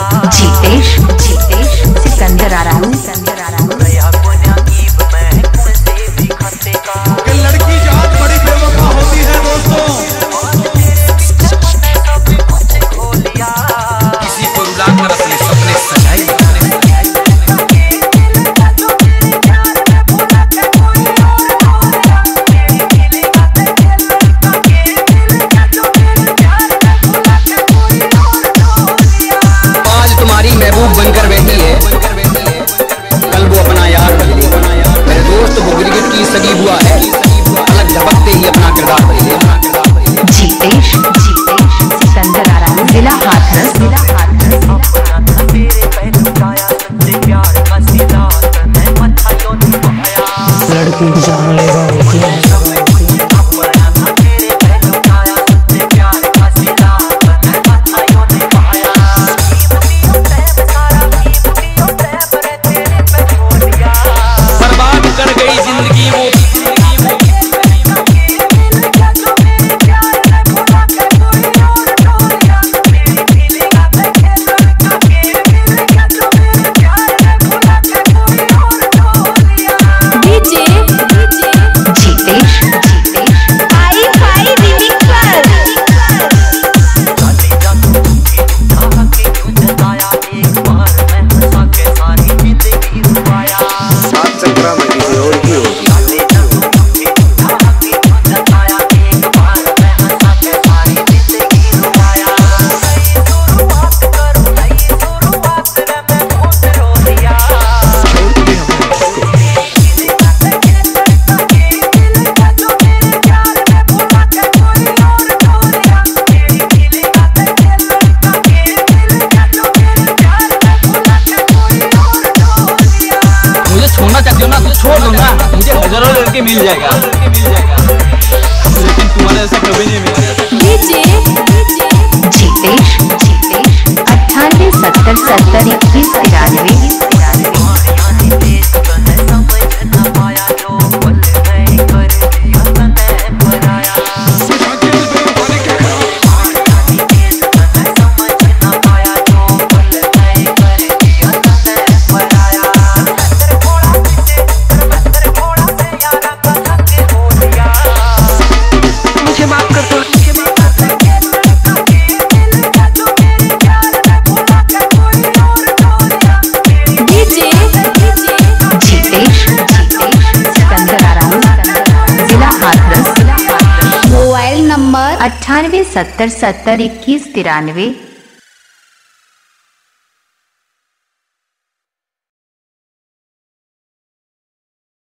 जीतेश सिकंदर आ रहा हूँ। लड़की जात बड़ी बेवफा होती है दोस्तों, किसी को रुला कर अपने सपने सजाई। महबूब बनकर बैठी है, कल वो अपना यार बदले। मेरे दोस्त वो गिरगिट की सगी हुआ है, अलग झपकते ही अपना किरदार बदले। जीतेश सिकंदर आ रहा है, जिला हाथरस। लड़की जान लेगा छोड़ दूंगा, मुझे हजारों लड़के मिल जाएगा, लेकिन तुम्हारे ऐसा कभी नहीं मिलेगा। जीतेश 98 70 70 21 93। Mobile number 98 70 70 21 93।